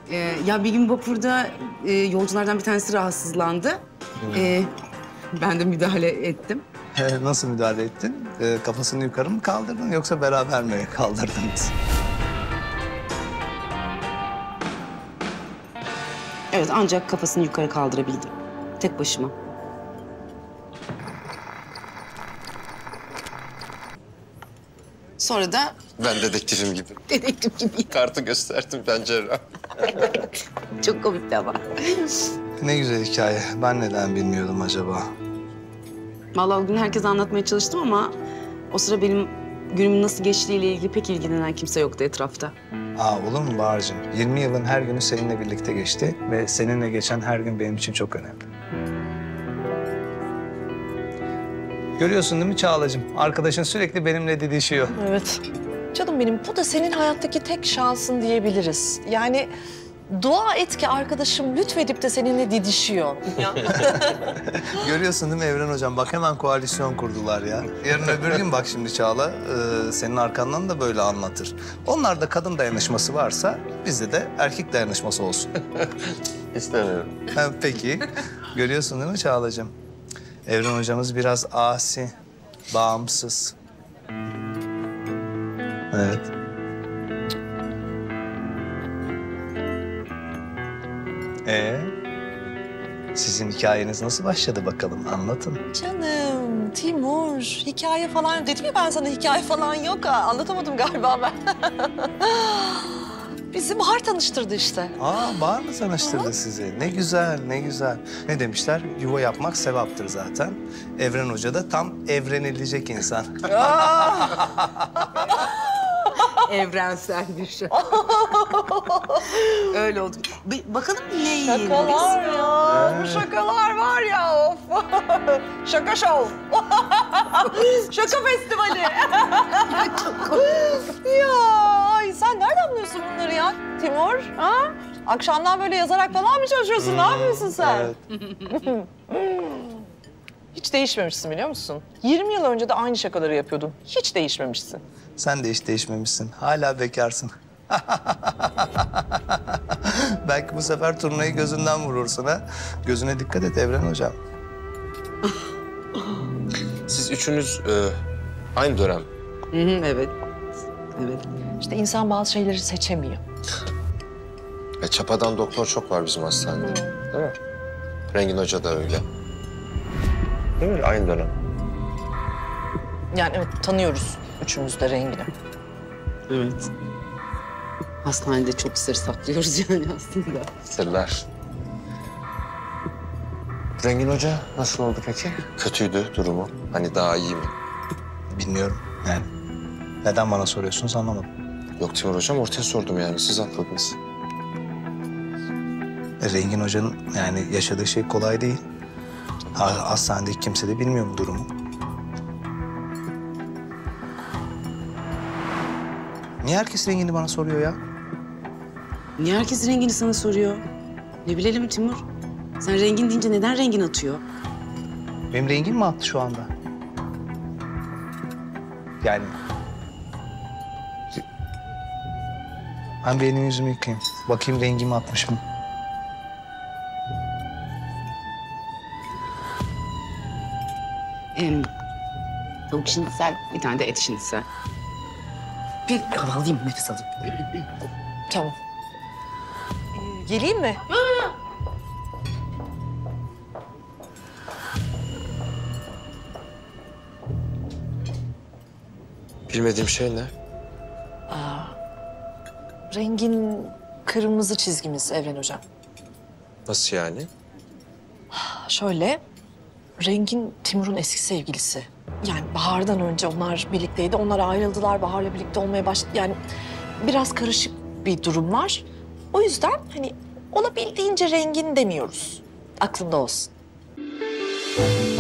Ya bir gün vapurda yolculardan bir tanesi rahatsızlandı. Ben de müdahale ettim. Nasıl müdahale ettin? Kafasını yukarı mı kaldırdın yoksa beraber mi kaldırdınız? Evet, ancak kafasını yukarı kaldırabildim. Tek başıma. Sonra da Ben dedektifim gibi. dedektif gibi. Kartı gösterdim ben cerrah. Çok komikti ama. Ne güzel hikaye. Ben neden bilmiyordum acaba? Vallahi o gün herkese anlatmaya çalıştım ama o sıra benim günümün nasıl geçtiğiyle ilgili pek ilgilenen kimse yoktu etrafta. Olur mu Bahar'cığım? 20 yılın her günü seninle birlikte geçti ve seninle geçen her gün benim için çok önemli. Görüyorsun değil mi Çağla'cığım? Arkadaşın sürekli benimle didişiyor. Evet. Canım benim, bu da senin hayattaki tek şansın diyebiliriz. Yani dua et ki arkadaşım lütfedip de seninle didişiyor. Görüyorsun değil mi Evren Hocam? Bak hemen koalisyon kurdular ya. Yarın öbür gün bak şimdi Çağla, senin arkandan da böyle anlatır. Onlarda kadın dayanışması varsa bizde de erkek dayanışması olsun. İstemiyorum. Peki. Görüyorsun değil mi Çağla'cığım? Evren hocamız biraz asi, bağımsız. Evet. Sizin hikayeniz nasıl başladı bakalım? Anlatın. Canım, Timur, hikaye falan dedim ya ben sana, hikaye falan yok ha. Anlatamadım galiba ben. Bizi Bahar tanıştırdı işte. Bahar mı tanıştırdı sizi? Ne güzel, ne güzel. Ne demişler? Yuva yapmak sevaptır zaten. Evren Hoca da tam evrenilecek insan. Evrensel bir şey. Öyle oldu. Bakalım ne yiyelim Şakalar ya, bu şakalar var ya, of. Şaka şov. Şaka festivali. Çok komik. Ya ay sen nereden buluyorsun bunları ya Timur? Ha? Akşamdan böyle yazarak falan mı çalışıyorsun? Ne yapıyorsun sen? Evet. Hiç değişmemişsin biliyor musun? 20 yıl önce de aynı şakaları yapıyordun. Hiç değişmemişsin. Sen de hiç değişmemişsin. Hala bekarsın. Belki bu sefer turnayı gözünden vurursun ha. Gözüne dikkat et Evren Hocam. Siz üçünüz aynı dönem. Evet. Evet. İşte insan bazı şeyleri seçemiyor. Çapadan doktor çok var bizim hastanede. Değil mi? Rengin Hoca da öyle. Değil mi? Aynı dönem. Yani evet, tanıyoruz üçümüz de rengini. Evet. Hastanede çok sır saklıyoruz yani aslında. Sırlar. Rengin Hoca nasıl oldu peki? Kötüydü durumu. Hani daha iyi mi? Bilmiyorum yani. Neden bana soruyorsunuz anlamadım. Yok Timur Hocam, ortaya sordum yani. Siz atladınız. Rengin Hoca'nın yani yaşadığı şey kolay değil. Hastanedeki kimse de bilmiyor bu durumu. Niye herkes rengini bana soruyor ya? Niye herkes rengini sana soruyor? Ne bilelim Timur? Sen rengin deyince neden rengin atıyor? Benim rengim mi attı şu anda? Yani... Ben bir elimi yüzümü yıkayayım. Bakayım rengimi atmış mı? Tavuk şinitsel, bir tane de et şinitsel. Bir hava alayım, nefes alayım. Tamam. Geleyim mi? Bilmediğim şey ne? Rengin kırmızı çizgimiz Evren Hocam. Nasıl yani? Şöyle, Rengin Timur'un eski sevgilisi. Yani Bahar'dan önce onlar birlikteydi. Onlar ayrıldılar, Bahar'la birlikte olmaya başladı. Yani biraz karışık bir durum var. O yüzden hani olabildiğince Rengin demiyoruz. Aklında olsun.